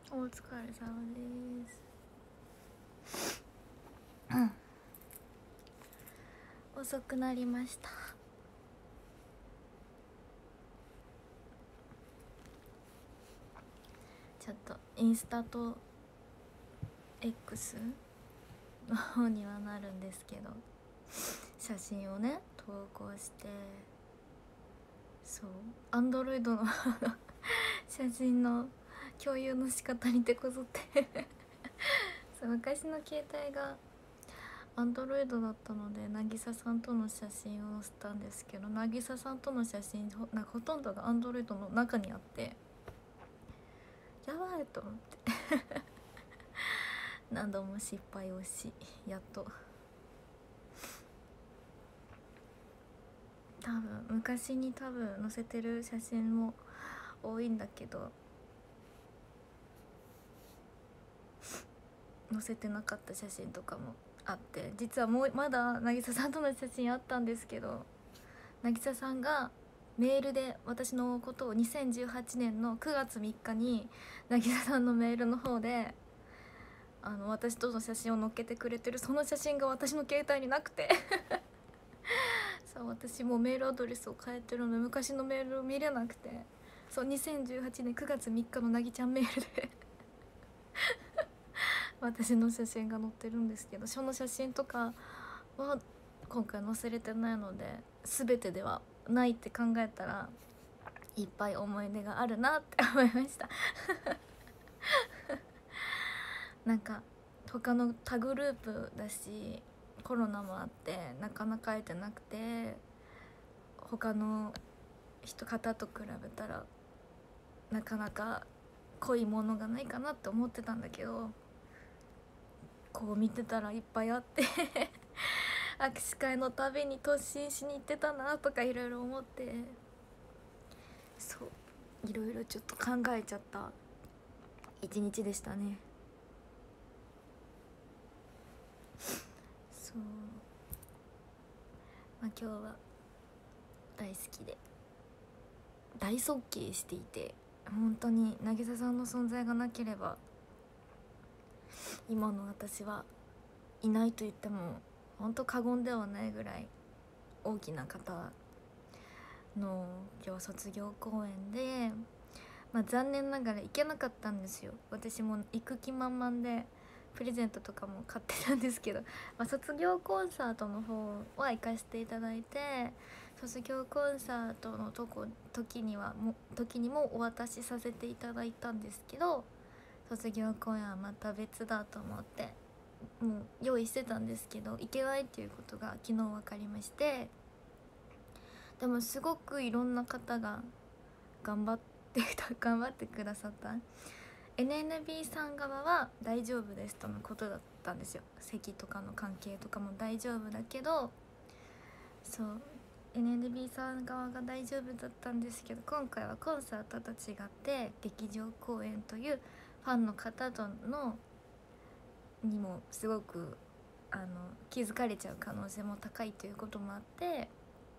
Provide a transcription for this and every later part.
お疲れ様です。遅くなりました。ちょっとインスタと X の方にはなるんですけど、写真をね投稿して、そうアンドロイドの写真の共有の仕方に手こずってそう昔の携帯がアンドロイドだったので、渚さんとの写真を載せたんですけど、渚さんとの写真なんかほとんどがアンドロイドの中にあって、やばいと思って何度も失敗をし、やっと昔に載せてる写真も多いんだけど、載せてなかった写真とかもあって、実はもうまだ渚さんとの写真あったんですけど、渚さんがメールで私のことを2018年の9月3日に渚さんのメールの方で私との写真を載っけてくれてる、その写真が私の携帯になくてそう私もうメールアドレスを変えてるので昔のメールを見れなくて、そう2018年9月3日のなぎちゃんメールで私の写真が載ってるんですけど、その写真とかは今回載せれてないので、全てではないって考えたらいっぱい思い出があるなって思いましたなんか他の他グループだし、コロナもあってなかなか会えてなくて、他の方と比べたらなかなか濃いものがないかなって思ってたんだけど、こう見てたらいっぱいあって握手会のたびに突進しに行ってたなとかいろいろ思って、そういろいろちょっと考えちゃった一日でしたね。そう、まあ、今日は大好きで大尊敬していて、本当に渚さんの存在がなければ今の私はいないと言っても本当過言ではないぐらい大きな方の今日卒業公演で、まあ、残念ながら行けなかったんですよ。私も行く気満々でプレゼントとかも買ってたんですけど、まあ、卒業コンサートの方は行かせていただいて、卒業コンサートの時にもお渡しさせていただいたんですけど、卒業公演はまた別だと思ってもう用意してたんですけど、行けないっていうことが昨日分かりまして、でもすごくいろんな方が頑張って頑張ってくださった。 NNB さん側は大丈夫ですとのことだったんですよ。席とかの関係とかも大丈夫だけど、そう NNB さん側が大丈夫だったんですけど、今回はコンサートと違って劇場公演というファンの方とのにもすごく気づかれちゃう可能性も高いということもあって、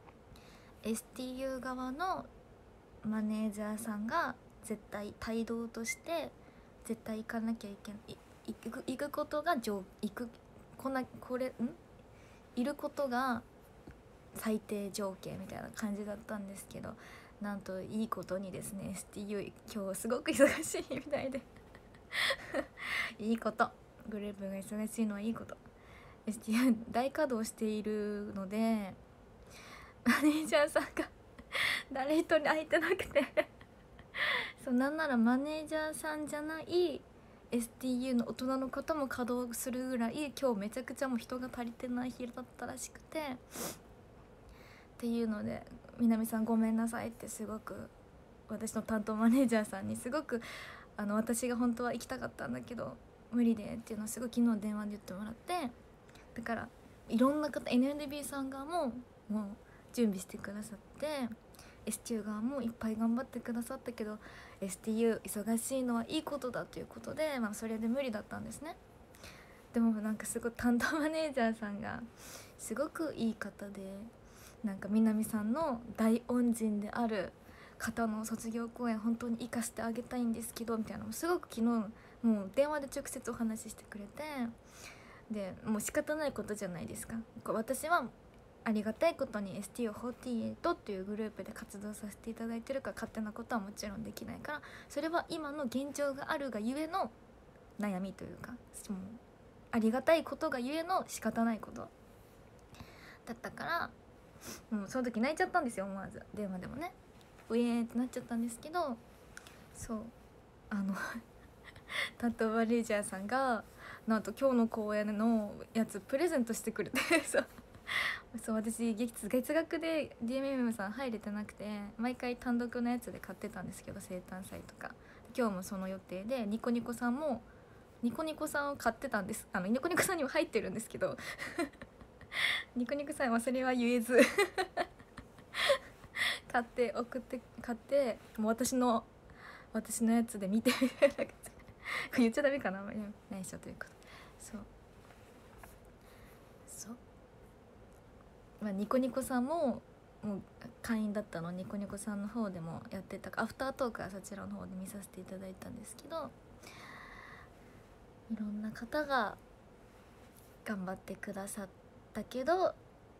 STU 側のマネージャーさんが絶対帯同として絶対行かなきゃいけない、行くことが行くこなこれんいることが最低条件みたいな感じだったんですけど、なんといいことにですね STU 今日すごく忙しいみたいでいいこと、グループが忙しいのはいいこと。 STU 大稼働しているので、マネージャーさんが誰一人空いてなくてそうなんならマネージャーさんじゃない STU の大人の方も稼働するぐらい今日めちゃくちゃもう人が足りてない日だったらしくて、っていうので南さんごめんなさいってすごく私の担当マネージャーさんにすごく私が本当は行きたかったんだけど無理でっていうのをすごい昨日電話で言ってもらって、だからいろんな方 NNB さん側ももう準備してくださって、 STU 側もいっぱい頑張ってくださったけど STU 忙しいのはいいことだということで、まあ、それで無理だったんですね。でもなんかすごい担当マネージャーさんがすごくいい方で、なんか南さんの大恩人である方の卒業公演本当に行かせてあげたいんですけどみたいなのすごく昨日もう電話で直接お話ししてくれて、でもう仕方ないことじゃないですか。私はありがたいことに STU48 っていうグループで活動させていただいてるから勝手なことはもちろんできないから、それは今の現状があるがゆえの悩みというか、もうありがたいことがゆえの仕方ないことだったから、もうその時泣いちゃったんですよ、思わず電話でもね、ウェーってなっちゃったんですけど、そうタトゥーバレージャーさんがなんと今日の公演のやつプレゼントしてくれてそう私月額で DMM さん入れてなくて、毎回単独のやつで買ってたんですけど、生誕祭とか今日もその予定で、ニコニコさんもニコニコさんを買ってたんです。ニコニコさんにも入ってるんですけどニコニコさんはそれは言えず買ってもう私のやつで見てみたいな感じ言っちゃダメかな、内緒ということ。そう、まあ、ニコニコさんも会員だったの、ニコニコさんの方でもやってたか、アフタートークはそちらの方で見させていただいたんですけど、いろんな方が頑張ってくださったけど、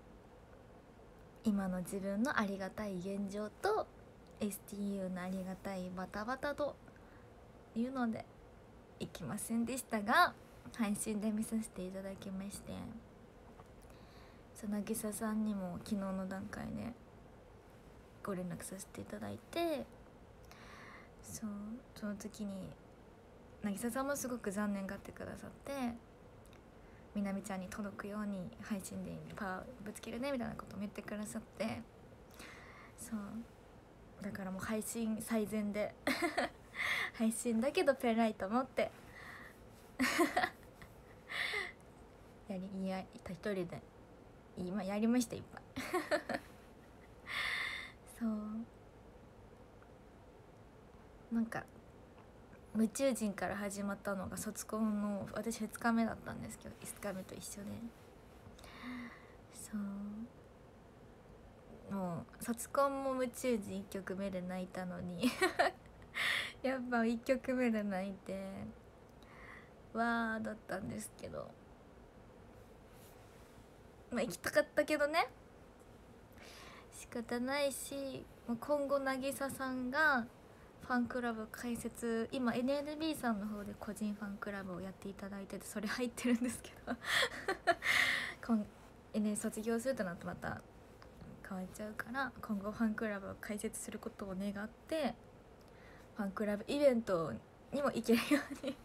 今の自分のありがたい現状と STU のありがたいバタバタというのでいきませんでしたが、配信で見させていただきまして、渚さんにも昨日の段階でご連絡させていただいて、その時に渚さんもすごく残念がってくださって、みなみちゃんに届くように配信でパワーぶつけるねみたいなことを言ってくださって、そうだからもう配信最善で配信だけどペンライト持って一人で今やりました、いっぱいそうなんか宇宙人から始まったのが卒コンの私2日目だったんですけど、5日目と一緒で、そうもう卒コンも宇宙人1曲目で泣いたのにやっぱ1曲目で泣いてわーだったんですけど、まあ行きたかったけどね、仕方ないし、今後渚さんがファンクラブ開設、今 NNB さんの方で個人ファンクラブをやっていただいてて、それ入ってるんですけど卒業するとなるとまた変わっちゃうから、今後ファンクラブを開設することを願って、ファンクラブイベントにも行けるように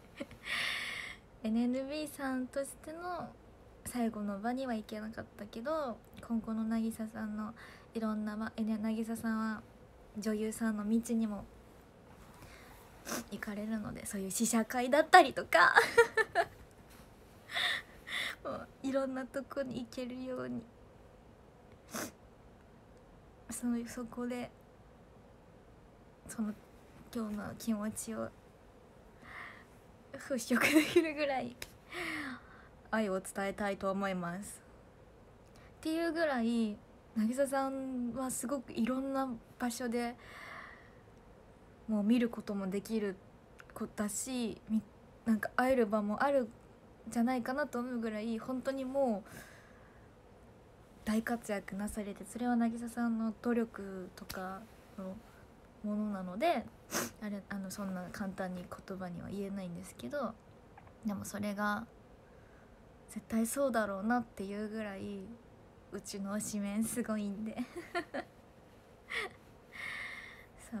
NNB さんとしての最後の場には行けなかったけど、今後の渚さんのいろんな渚さんは女優さんの道にも行かれるので、そういう試写会だったりとかもういろんなとこに行けるように、そこで今日の気持ちを払拭できるぐらい愛を伝えたいと思います。っていうぐらい渚さんはすごくいろんな場所でもう見ることもできる子だし、なんか会える場もあるんじゃないかなと思うぐらい、本当にもう大活躍なされて、それは渚さんの努力とかのものなので、そんな簡単に言葉には言えないんですけど、でもそれが絶対そうだろうなっていうぐらいうちの推しメンすごいんでそう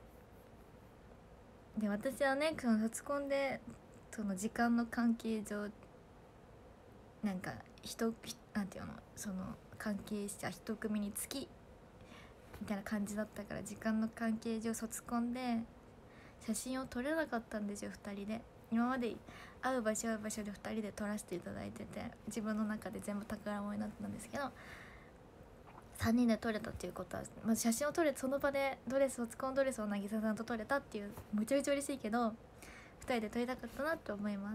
で、私はね、卒コンでその時間の関係上なんかなんていうの、その関係者一組につきみたいな感じだったから、時間の関係上卒コンで写真を撮れなかったんですよ、2人で。今まで会う場所で2人で撮らせていただいてて、自分の中で全部宝物になったんですけど、3人で撮れたっていうことは、まず写真を撮れて、その場で卒コンドレスを渚さんと撮れたっていうめちゃめちゃ嬉しいけど、2人で撮りたかったなって思いもあって、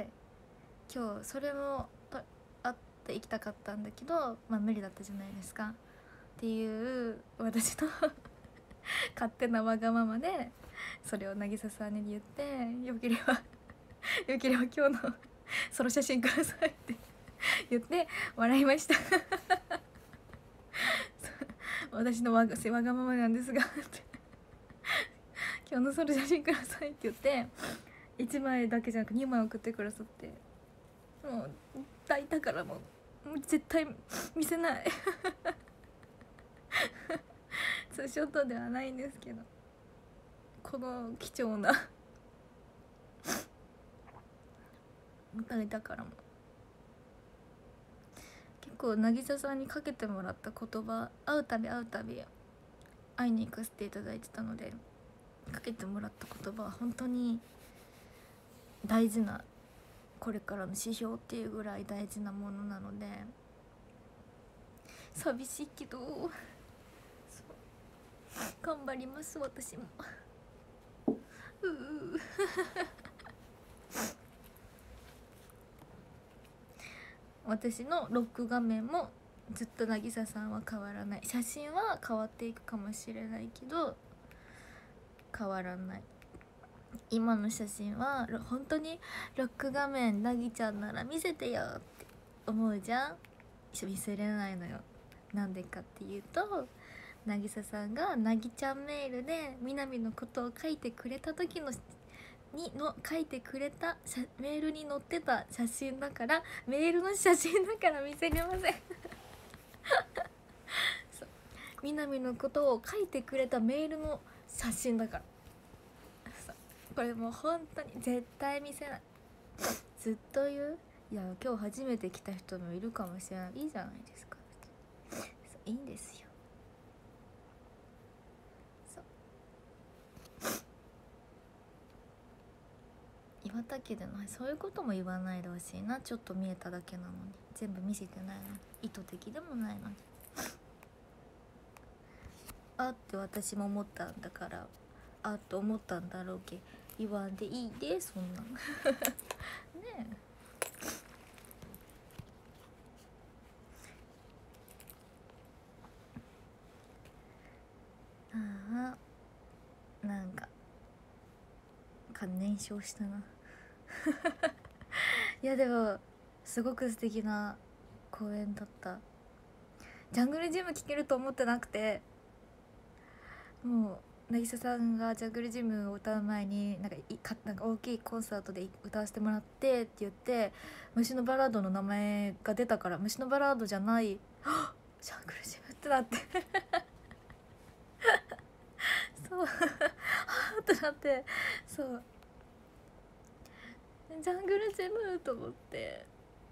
今日それも会って行きたかったんだけど、まあ無理だったじゃないですかっていう私の勝手なわがままでそれを渚さんに言って、よければ今日のソロ写真くださいって言って笑いました私のわがままなんですがって今日のソロ写真くださいって言って1枚だけじゃなく2枚送ってくださって、もう抱いたからもう絶対見せないツーショットではないんですけど、この貴重な抱いたからも結構渚さんにかけてもらった言葉、会うたび会いに行かせていただいてたので、かけてもらった言葉は本当に大事な、これからの指標っていうぐらい大事なものなので、寂しいけど頑張ります私も私のロック画面もずっと渚さんは変わらない。写真は変わっていくかもしれないけど変わらない。今の写真は本当にロック画面なぎちゃんなら見せてよって思うじゃん。見せれないのよ。なんでかっていうと、渚さんがなぎちゃんメールでみなみのことを書いてくれた時の書いてくれたメールに載ってた写真だから、メールの写真だから見せれませんそう、みなみのことを書いてくれたメールの写真だから、そう、これもう本当に絶対見せないずっと言う。いや今日初めて来た人もいるかもしれない。いいじゃないですか。いいんですよ。岩田家でない、そういうことも言わないでほしいな。ちょっと見えただけなのに全部見せてないのに、意図的でもないのにあって私も思ったんだから、あと思ったんだろうけ言わんでいいで、そんなんねえ。ああ、なんか燃焼したないやでもすごく素敵な公演だった。ジャングルジム聴けると思ってなくて、もう渚さんがジャングルジムを歌う前になんか大きいコンサートで歌わせてもらってって言って、虫のバラードの名前が出たから、虫のバラードじゃない、ジャングルジムってなってそうはぁってなって、そうジャングルジムと思って、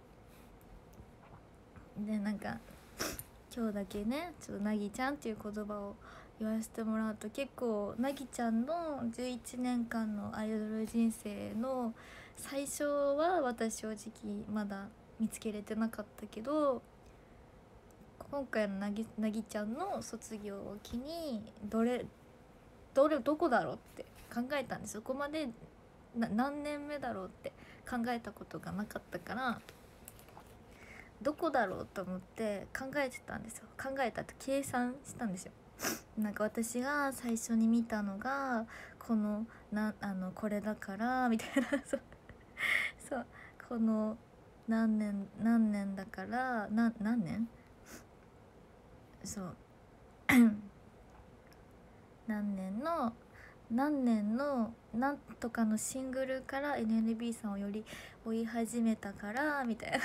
でなんか今日だけねちょっとなぎちゃんっていう言葉を言わせてもらうと、結構なぎちゃんの11年間のアイドル人生の最初は私正直まだ見つけれてなかったけど、今回のなぎちゃんの卒業を機にどこだろうって考えたんです。そこまで何年目だろうって考えたことがなかったから、どこだろうと思って考えてたんですよ。考えたって計算したんですよ。なんか私が最初に見たのがこれだからみたいなそうそう、この何年だから何年そう何年のなんとかのシングルから NNB さんをより追い始めたからみたいな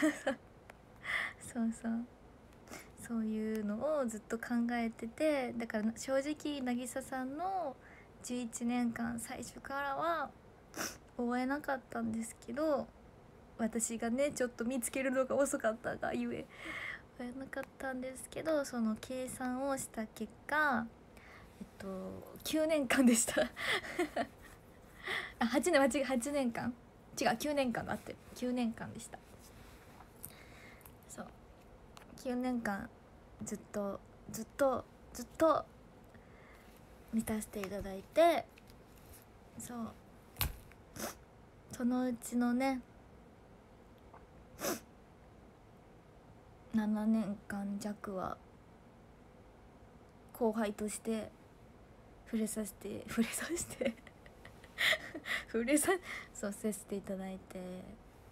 そういうのをずっと考えてて、だから正直渚さんの11年間最初からは追えなかったんですけど、私がねちょっと見つけるのが遅かったがゆえ追えなかったんですけど、その計算をした結果9年間でしたあ、8年8年間違う、9年間だって、9年間でした。そう、9年間ずっと見させていただいて、そのうちのね7年間弱は後輩として触れさせて触れさせていただいて、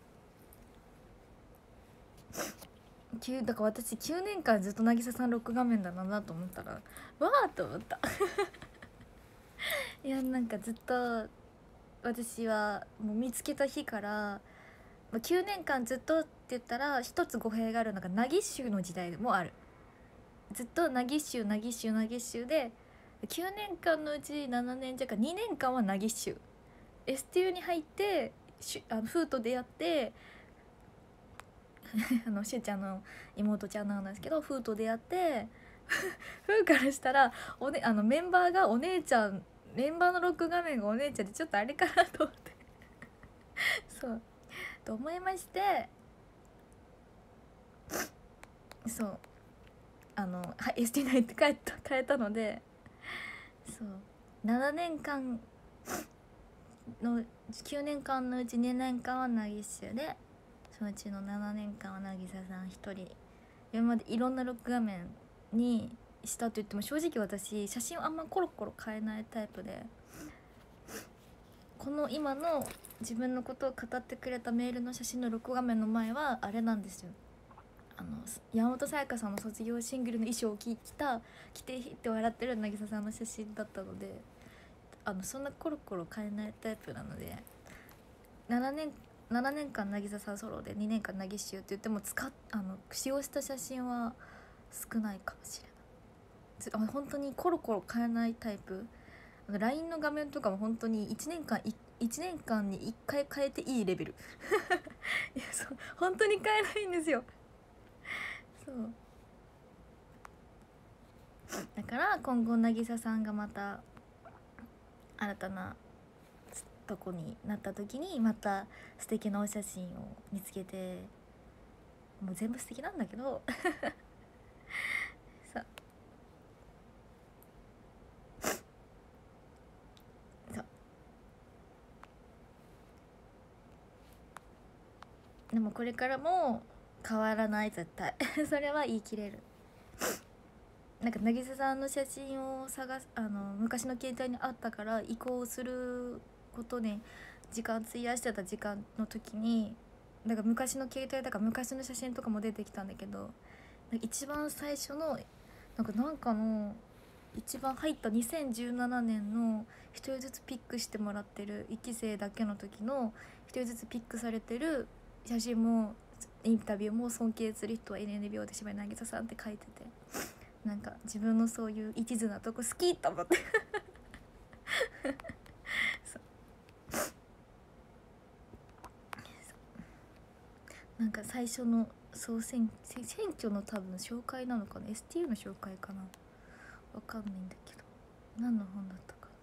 だから私9年間ずっと渚さんロック画面だなと思ったらわーと思ったいやなんかずっと私はもう見つけた日から9年間ずっとって言ったら一つ語弊があるのがナギッシュの時代もある。ずっとナギッシュで9年間のうち7年じゃか2年間はナギッシュ STU に入ってフーと出会ってしゅうちゃんの妹ちゃんなんですけど、フーと出会ってフーからしたらメンバーがお姉ちゃん、メンバーのロック画面がお姉ちゃんでちょっとあれかなと思ってそうと思いまして、そうST ナイって変えたので、そう7年間の9年間のうち2年間はナギッシュで、そのうちの7年間は渚さん一人。今までいろんなロック画面にしたと言っても正直私写真をあんまコロコロ変えないタイプで、この今の自分のことを語ってくれたメールの写真のロック画面の前はあれなんですよ、山本彩さんの卒業シングルの衣装を着てって笑ってる渚さんの写真だったので、そんなコロコロ変えないタイプなので、7年間渚さんソロで2年間ナギッシュって言っても使用した写真は少ないかもしれない。本当にコロコロ変えないタイプ。LINE の画面とかも本当に1年間に1回変えていいレベルいやそう本当に変えないんですよ。そうだから今後渚さんがまた新たなとこになった時にまた素敵なお写真を見つけて、もう全部素敵なんだけどそうでもこれからも変わらない絶対それは言い切れる。なんか渚さんの写真を昔の携帯にあったから移行することに時間費やしてた時間の時に、だから昔の携帯だから昔の写真とかも出てきたんだけど、一番最初のなんかの一番入った2017年の一人ずつピックしてもらってる1期生だけの時の一人ずつピックされてる写真もインタビューも、尊敬する人は NNB で柴渚さんって書いてて、なんか自分のそういう一途なとこ好きと思ってなんか最初の選挙の多分紹介なのかな、 STU の紹介かな、わかんないんだけど何の本だったか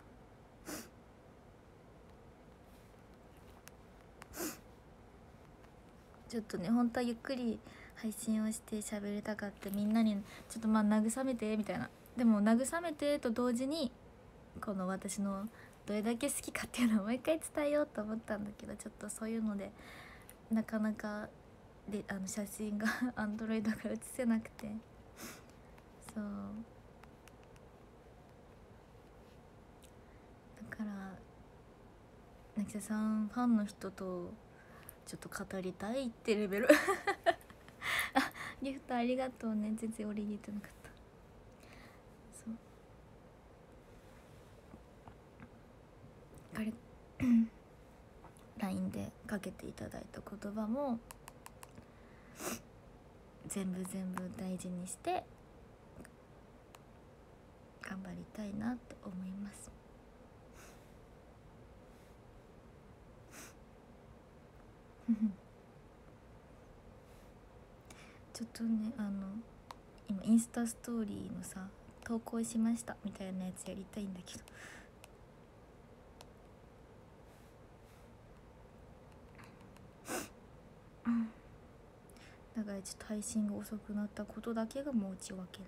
な。ちょっとね本当はゆっくり配信をして喋りたかった、みんなにちょっと慰めてみたいな。でも慰めてと同時にこの私のどれだけ好きかっていうのをもう一回伝えようと思ったんだけど、ちょっとそういうのでなかなかで写真がアンドロイドが写せなくて、そうだから渚さんファンの人とちょっと語りたいってレベルあ、ギフトありがとうね。全然俺言えてなかった。そうあれLINE でかけていただいた言葉も全部大事にして頑張りたいなって思いますちょっとね今インスタストーリーのさ投稿しましたみたいなやつやりたいんだけどだからちょっと配信が遅くなったことだけが申し訳ない。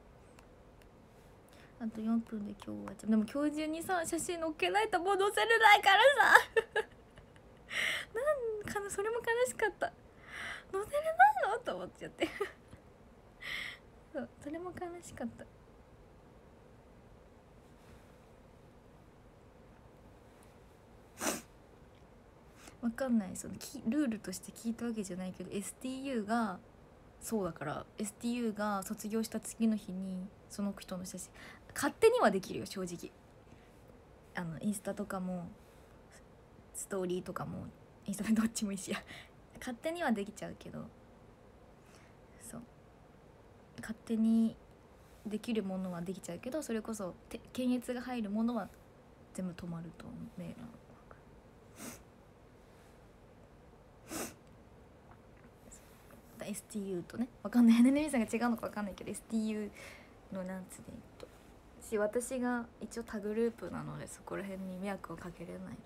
あと4分で今日終わっちゃう。でも今日中にさ写真載っけないともう載せれないからさなんかそれも悲しかった。載せれないのと思っちゃってそうそれも悲しかった。 わかんない、そのルールとして聞いたわけじゃないけど STU がそうだから、 STU が卒業した次の日にその人の写真勝手にはできるよ正直。インスタとかもストーリーとかも、インスタどっちもいいしや勝手にはできちゃうけど、そう勝手にできるものはできちゃうけど、それこそ検閲が入るものは全部止まると思うね。STU とね、わかんない、ねねみさんが違うのかわかんないけど STU のなんつで私が一応他グループなのでそこら辺に迷惑をかけれないので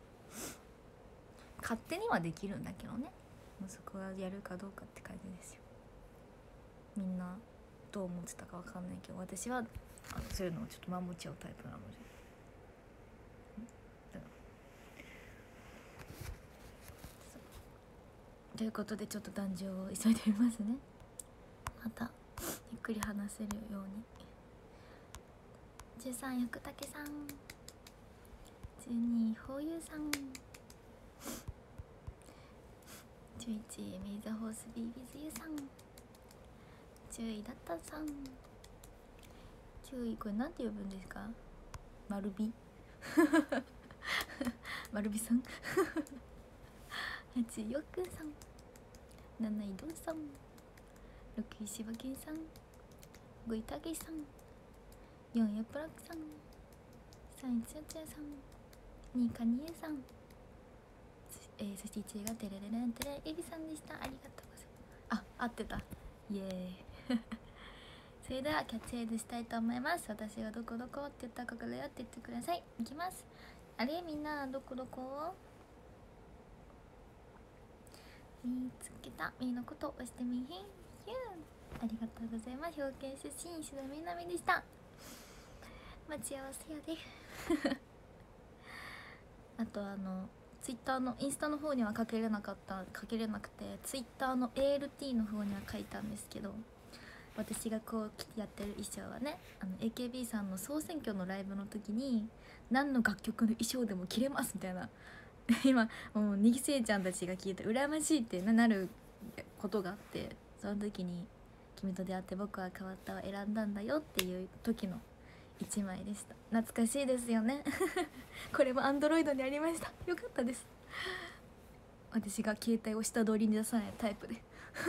勝手にはできるんだけどね、そこはやるかどうかって感じですよ。みんなどう思ってたかわかんないけど、私はそういうのをちょっと守っちゃうタイプなので。ということでちょっと壇上を急いでみますね。またゆっくり話せるように。13薬竹さん、12ほうゆうさん、11メイザホースビービズユさん、10位だったさん、9位これなんて呼ぶんですか、丸ビ丸ビさん8位よっくんさん、7位どんさん、6位しばけんさん、5位たけしさん、4位やプラクさん、3位つやつやさん、2位かにえさん、そして1位がテレレレンテレエビさんでした。ありがとうございます。合ってた、イエーイそれではキャッチフレーズしたいと思います。私がどこどこって言ったらここだよって言ってください。いきます。あれみんなどこどこ見つけた、みーのこと押してみひんひゅん、ありがとうございます。表現出身石田みなみでした。待ち合わせやであとツイッターのインスタの方には書けれなくて、ツイッターの ALT の方には書いたんですけど、私がこうやってる衣装はね、AKB さんの総選挙のライブの時に何の楽曲の衣装でも着れますみたいな今もうにぎせいちゃんたちが聞いて羨ましいってなることがあって、その時に「君と出会って僕は変わった」を選んだんだよっていう時の1枚でした。懐かしいですよねこれも Android にありました。よかったです。私が携帯を下取りに出さないタイプで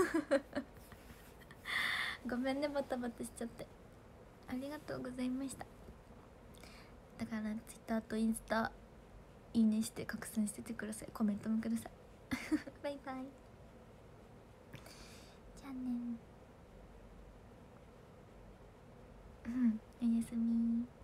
ごめんね、バタバタしちゃって。ありがとうございました。だから Twitter とインスタいいねして拡散しててください。コメントもくださいバイバイ、じゃあねおやすみ。